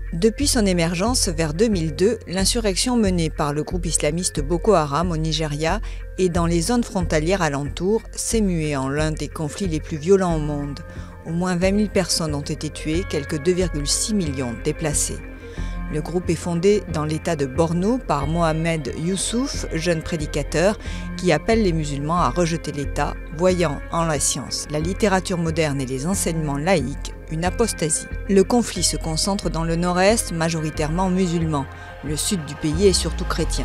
Depuis son émergence vers 2002, l'insurrection menée par le groupe islamiste Boko Haram au Nigeria et dans les zones frontalières alentours s'est muée en l'un des conflits les plus violents au monde. Au moins 20 000 personnes ont été tuées, quelques 2,6 millions déplacées. Le groupe est fondé dans l'état de Borno par Mohamed Youssouf, jeune prédicateur, qui appelle les musulmans à rejeter l'État, voyant en la science, la littérature moderne et les enseignements laïques une apostasie. Le conflit se concentre dans le nord-est, majoritairement musulman. Le sud du pays est surtout chrétien.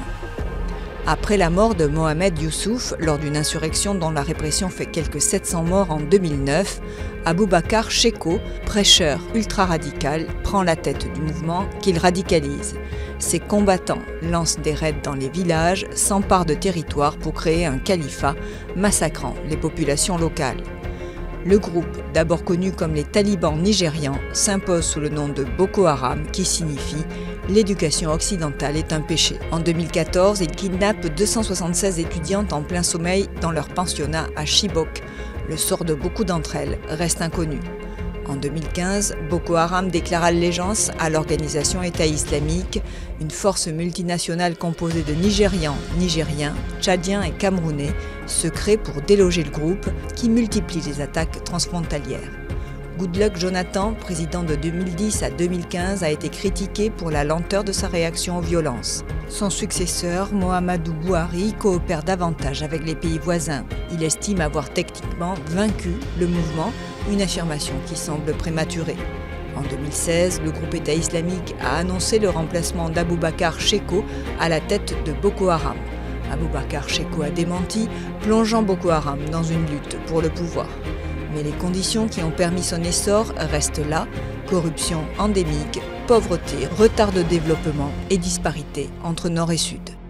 Après la mort de Mohamed Youssouf, lors d'une insurrection dont la répression fait quelques 700 morts en 2009, Aboubacar Shekau, prêcheur ultra-radical, prend la tête du mouvement qu'il radicalise. Ses combattants lancent des raids dans les villages, s'emparent de territoires pour créer un califat, massacrant les populations locales. Le groupe, d'abord connu comme les talibans nigérians, s'impose sous le nom de Boko Haram, qui signifie « l'éducation occidentale est un péché ». En 2014, il kidnappe 276 étudiantes en plein sommeil dans leur pensionnat à Chibok. Le sort de beaucoup d'entre elles reste inconnu. En 2015, Boko Haram déclare allégeance à l'organisation État islamique, une force multinationale composée de Nigérians, Nigériens, Tchadiens et Camerounais, se crée pour déloger le groupe qui multiplie les attaques transfrontalières. Goodluck Jonathan, président de 2010 à 2015, a été critiqué pour la lenteur de sa réaction aux violences. Son successeur, Mohamedou Buhari, coopère davantage avec les pays voisins. Il estime avoir techniquement vaincu le mouvement, une affirmation qui semble prématurée. En 2016, le groupe État islamique a annoncé le remplacement d'Aboubacar Shekau à la tête de Boko Haram. Aboubacar Shekau a démenti, plongeant Boko Haram dans une lutte pour le pouvoir. Mais les conditions qui ont permis son essor restent là, corruption endémique, pauvreté, retard de développement et disparité entre nord et sud.